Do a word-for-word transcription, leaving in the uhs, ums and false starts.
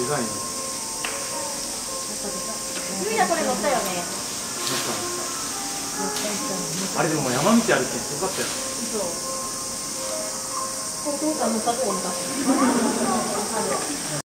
かいね。 ゆいやこれ乗ったよね。 あれでももう山道歩きんすごかったよ。 そう。ここ乗ったとこ乗った。